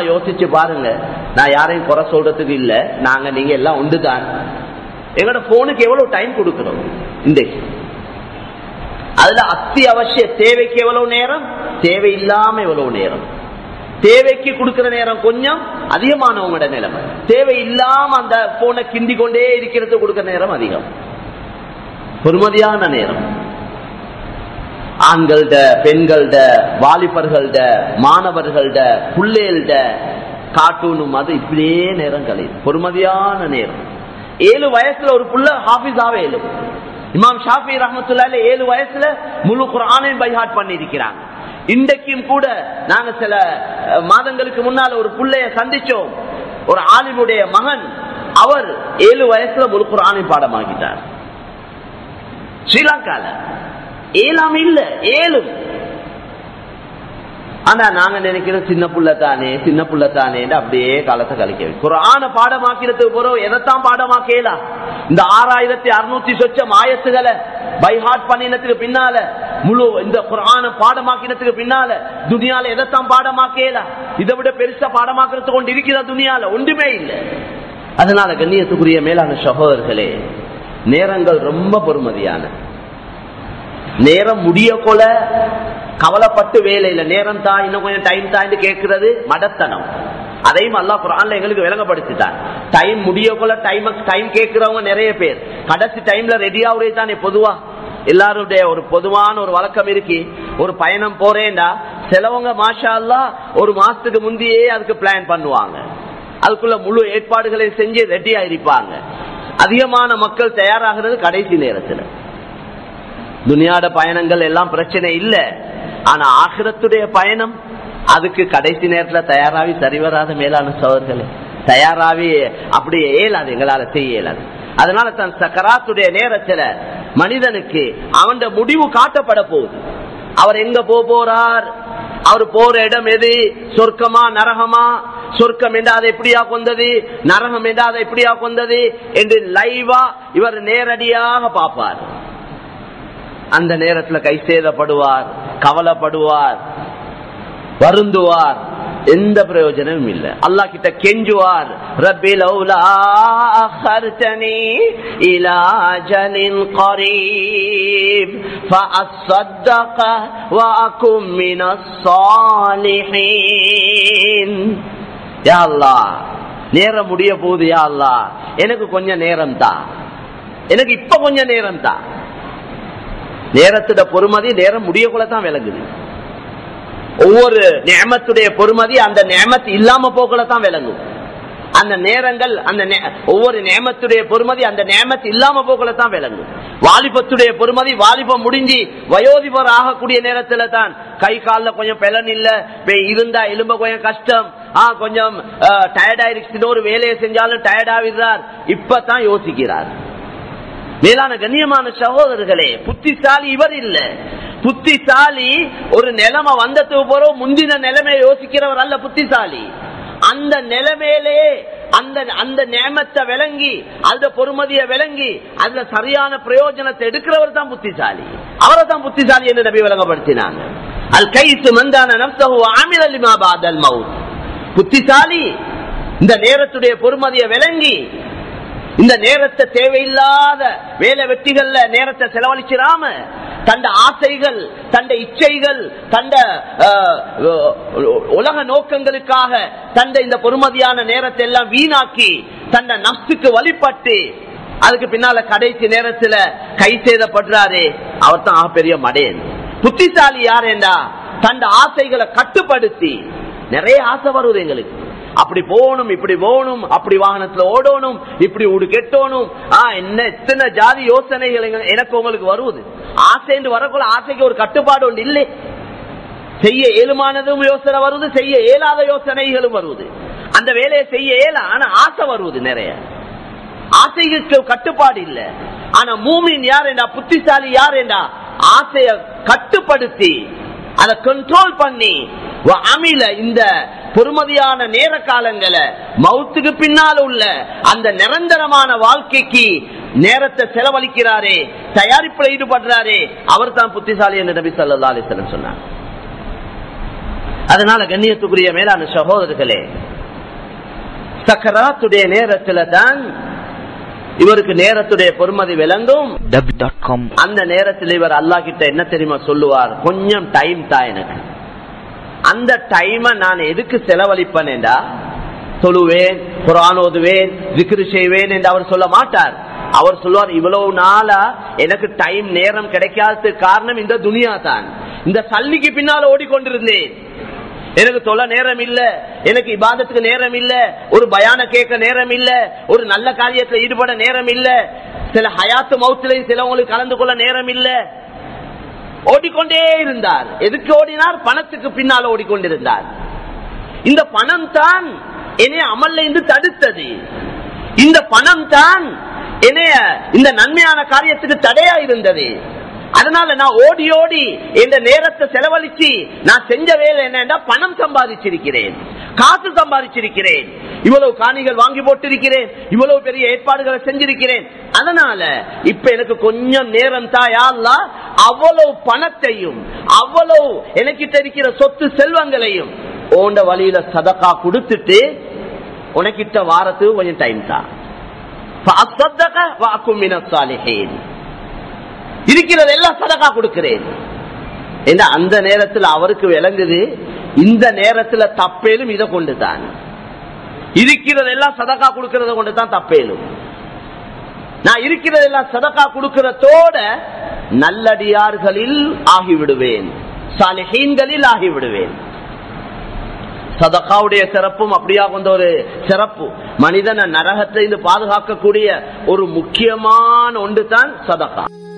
யோசிச்சு பாருங்க. நான் யாரையும் குறை சொல்றதுக்கு இல்ல, நீங்க எல்லாம் ஒன்றுதான். எங்களோட போனுக்கு எவ்வளவு டைம் கொடுக்கிறோம் இன்றைக்கு? அதுல அத்தியாவசிய தேவைக்கு எவ்வளவு நேரம், தேவை இல்லாம எவ்வளவு நேரம். தேவைக்கு கொடுக்கிற நேரம் கொஞ்சம் அதிகமானவங்களோட நிலைமை, தேவை இல்லாம அந்த போனை கிண்டி கொண்டே இருக்கிறது கொடுக்கிற நேரம் அதிகம். பொறுமதியான நேரம் ஆண்கள்ட, பெண்கள்ட, வாலிபர்கள்ட, மாணவர்கள்ட, பிள்ளைகள்ட, கார்ட்டூனும் அது இப்படியே நேரம் கழியுது. பொறுமதியான நேரம். 7 வயசுல ஒரு புள்ள ஹாஃபிஸ் ஆவே எழும். இமாம் ஷாஃபி ரஹ்மத்துல்லாஹி 7 வயசுல முழு குர்ஆனையும் பைஹாட் பண்ணி இருக்கிறாங்க. இன்றைக்கும் கூட நாங்க சில மாதங்களுக்கு முன்னால ஒரு புள்ளைய சந்திச்சோம். ஒரு ஆலிமுடைய மகன், அவர் 7 வயசுல முழு குர்ஆனையும் பாடமாக்கிட்டார். ஸ்ரீலங்கால 7 இல்ல 7. ஆனா நாங்க நினைக்கிறோம் சின்ன புள்ள தானே அப்படியே காலத்தை கழிக்க. குர்ஆனை பாடமாக்கிறதுக்கு போறோம், எதைத்தான் பாடமாக்கலாம்? இந்த 6600 சொச்சம் ஆயத்துகளை பைஹாட் பண்ணினத்துக்கு பின்னால, முழு இந்த குர்ஆனை பாடமாக்கினத்துக்கு பின்னால துனியால எதைத்தான் பாடமாக்கலாம்? இதை விட பெருசா பாடமாக்குறது கொண்டு இருக்கிற துனியால ஒன்றுமே இல்லை. அதனால கண்ணியத்துக்குரிய மேலான சகோதரர்களே, நேரங்கள் ரொம்ப பொறுமதியான நேரம். முடிய கொல கவலைப்பட்டு வேலையில நேரம் தான், இன்னும் கொஞ்சம் டைம் தான் கேட்கிறது மடத்தனம். அதையும் அல்லாஹ் குர்ஆன்ல எங்களுக்கு விளங்கப்படுத்திட்டார். டைம் முடிய கொல டைம் கேட்கிறவங்க நிறைய பேர் கடைசி டைம்ல ரெடியா உடைய தானே. பொதுவா எல்லாருடைய ஒரு பொதுவான ஒரு வழக்கம் இருக்கு. ஒரு பயணம் போறேன்டா சிலவங்க மாஷா அல்லாஹ் ஒரு மாசத்துக்கு முந்தையே அதுக்கு பிளான் பண்ணுவாங்க, அதுக்குள்ள முழு ஏற்பாடுகளை செஞ்சு ரெடியா இருப்பாங்க. அதிகமான மக்கள் தயாராகிறது கடைசி நேரத்தில். துனியாட பயணங்கள் எல்லாம் பிரச்சனை இல்ல, ஆனா ஆகிரத்துடைய பயணம் அதுக்கு கடைசி நேரத்துல தயாராகி சரிவராத மேலான சோதர்களே, தயாராகி அப்படி இயலாது, எங்களால செய்ய இயலாது. அதனால தன் சக்கராத்துடைய நேரத்துல மனிதனுக்கு அவன் முடிவு காட்டப்பட போகுது. அவர் எங்க போறார், அவர் போற இடம் எது, சொர்க்கமா நரகமா, சொர்க்கம் என்றா அதை எப்படியா கொண்டது, நரகம் என்றா அதை எப்படியா கொண்டது என்று லைவா இவர் நேரடியாக பார்ப்பார். அந்த நேரத்தில் கை சேதப்படுவார், கவலைப்படுவார், வருந்துவார், எந்த பிரயோஜனமும் இல்லை. அல்லாஹ் கிட்ட கெஞ்சுவார், ரப்பி லௌலா அഖர்தனி இலா அஜலின் கரீப் ஃபஅஸ்ஸதக வ அகும் மினஸ் ஸாலிஹீன். யா அல்லாஹ், நேரம் முடிய போகுது, யா அல்லாஹ் எனக்கு கொஞ்சம் நேரம் தான், எனக்கு இப்ப கொஞ்சம் நேரம் தான். நேரத்துடைய பொறுமதி நேரம் முடியக்குள்ளதான் விளங்குது. ஒவ்வொரு நியமத்துடைய பொறுமதி அந்த நியமத்து இல்லாம போக்குள்ளதான் விளங்கும். அந்த நேரங்கள், அந்த ஒவ்வொரு நியமத்துடைய பொறுமதி அந்த நியமத்து இல்லாம போக்குள்ளதான் விளங்கும். வாலிபத்துடைய பொறுமதி வாலிபம் முடிஞ்சு வயோதிபர் ஆகக்கூடிய நேரத்துல தான். கை காலில் கொஞ்சம் பலன் இல்ல, இருந்தா எலும்ப கொஞ்சம் கஷ்டம், கொஞ்சம் டயர்டாயிருச்சு, ஒரு வேலையை செஞ்சாலும் டயர்டாகிறார், இப்பதான் யோசிக்கிறார். மேலான கண்ணியமான சகோதரர்களே, புத்திசாலி இவர் இல்ல. புத்திசாலி ஒரு நிலைமை வந்ததுக்கு போறோம் முந்தின நிலைமையை யோசிக்கிறவர் அல்ல புத்திசாலி. அந்த நிலைமையிலே அந்த நியமத்தை விளங்கி, அந்த பொறுமதியை விளங்கி, அதுல சரியான பிரயோஜனத்தை எடுக்கிறவர் தான் புத்திசாலி. அவரை தான் புத்திசாலி என்று நபி விளங்கப்படுத்தினாங்க. அல் கைசு மந்தான நஃப்ஸஹு ஆமில லிமா பஅதல் மௌத். புத்திசாலி இந்த நேரத்துடைய பொறுமதியை விளங்கி, இந்த நேரத்தை தேவையில்லாத வேலை வெட்டிகள்ல நேரத்தை செலவழிச்சிடாம, தண்ட ஆசைகள், தண்ட இச்சைகள், தண்ட உலக நோக்கங்களுக்காக தண்ட இந்த பொறுமதியான நேரத்தை எல்லாம் வீணாக்கி தண்ட நஃப்ஸுக்கு வழிபட்டு அதுக்கு பின்னால கடைசி நேரத்துல கை சேதப்படுறாரு, அவர் தான் பெரிய மடையன். புத்திசாலி யார் என்றா தண்ட ஆசைகளை கட்டுப்படுத்தி, நிறைய ஆசை வருவது எங்களுக்கு, அப்படி போகணும், இப்படி போகணும், அப்படி வாகனத்துல ஓடணும், இப்படி ஊடு கெட்டணும், என்ன எத்தனை ஜாதி யோசனைகள் எனக்கு உங்களுக்கு வருவது. ஆசைன்னு வரக்குள்ள ஆசைக்கு ஒரு கட்டுப்பாடு ஒன்று இல்லை. செய்ய இயலுமானதும் யோசனை வருவது, செய்ய இயலாத யோசனைகளும் வருவது. அந்த வேலையை செய்ய இயல, ஆனா ஆசை வருவது நிறைய. ஆசைக்கு கட்டுப்பாடு இல்லை. ஆனா மூமின் யார் என்றா, புத்திசாலி யார் என்றா, ஆசையை கட்டுப்படுத்தி அதை கண்ட்ரோல் பண்ணி அமில இந்த பொறுமதியான நேர காலங்களை மௌத்துக்கு பின்னால் உள்ள அந்த நிரந்தரமான வாழ்க்கைக்கு நேரத்தை செலவழிக்கிறாரே, தயாரிப்பில் ஈடுபடுறாரே, அவர் தான் புத்திசாலி என்று நபி ஸல்லல்லாஹு அலைஹி வஸல்லம் சொன்னார். அதனால கண்ணியத்துக்குரிய மேலான சகோதரர்களே, சக்கராத்துடைய நேரத்துல தான் இவருக்கு நேரத்துடைய பொறுமதி விளங்கும். அந்த நேரத்தில் இவர் அல்லாஹ் கிட்ட என்ன தெரியுமா சொல்லுவார்? கொஞ்சம் டைம் தான் எனக்கு, அந்த டைமை நான் எதுக்கு செலவழிப்பேன்டா, சொல்லுவேன், குர்ஆன் ஓதுவேன், zikr செய்வேன் என்று அவர் சொல்ல மாட்டார். அவர் சொல்லுவார், இவ்வளவு நாளா எனக்கு டைம் நேரம் கிடைக்காததுக்கு காரணம் இந்த துனியா தான். இந்த சல்லிக்கு பின்னால ஓடிக்கொண்டிருந்தேன். எனக்கு தொலை நேரம் இல்ல, எனக்கு இபாதத்துக்கு நேரம் இல்ல, ஒரு பயான கேட்க நேரம் இல்ல, ஒரு நல்ல காரியத்தில் ஈடுபட நேரம் இல்ல, சில ஹயாத்து மௌத்திலையும் சிலவங்களுக்கு கலந்து கொள்ள நேரம் இல்ல. ஓடிக்கொண்டே இருந்தார். எதுக்கு ஓடினார்? பணத்துக்கு பின்னால் ஓடிக்கொண்டிருந்தார். இந்த பணம் தான் என்னைய அமல்ல இருந்து தடுத்தது. இந்த பணம் தான் என்னைய இந்த நன்மையான காரியத்துக்கு தடையா இருந்தது. அதனால நான் ஓடி ஓடி இந்த நேரத்தை செலவழிச்சு நான் செஞ்ச வேலை என்னன்னா, பணம் சம்பாதிச்சிருக்கிறேன், காசு சம்பாதிச்சிருக்கிறேன், இவ்வளவு காணிகள் வாங்கி போட்டிருக்கிறேன், இவ்வளவு பெரிய ஏற்பாடுகளை செஞ்சிருக்கிறேன். அதனால இப்ப எனக்கு கொஞ்சம் நேரம் தான் யா அல்லாஹ், அவ்வளவு பணத்தையும் அவ்வளவு எனக்கிட்ட இருக்கிற சொத்து செல்வங்களையும் ஓண்ட வழியில சதகா கொடுத்துட்டு உனக்கிட்ட வாரத்துக்கு கொஞ்சம் டைம் தான், இருக்கிறதெல்லாம் சதகா கொடுக்கிறேன். அந்த நேரத்தில் அவருக்கு விளங்குது, இந்த நேரத்தில் தப்பேலும் இதை கொண்டுதான், இருக்கிறதெல்லாம் சதகா கொடுக்கிறத கொண்டுதான் தப்பேலும். நான் இருக்கிறதெல்லாம் சதகா கொடுக்கிறதோட நல்லடியார்களில் ஆகிவிடுவேன், சாலிஹீன்களில் ஆகிவிடுவேன். சதகாவுடைய சிறப்பும் அப்படியா கொண்ட ஒரு சிறப்பு. மனிதனை நரகத்திலிருந்து பாதுகாக்கக்கூடிய ஒரு முக்கியமான ஒன்று தான் சதகா.